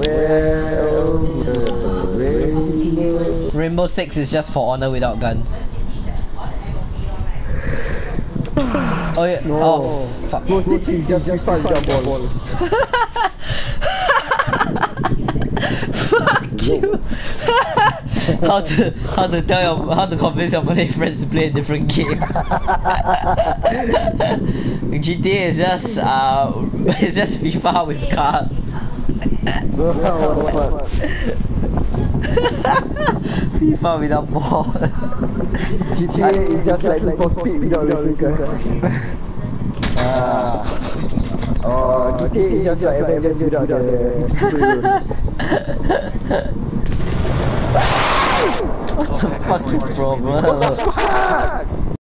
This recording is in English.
Rainbow Six is just for honor without guns. Oh yeah. No. Oh. Fuck. Rainbow Six is just fun jump ball. Fuck you. how to convince your Malay friends to play a different game. GTA is just it's just FIFA with cars. FIFA without ball. GTA is just like for speed without racing cars. GTA is just like Avengers without the superheroes. What the fuck is problem?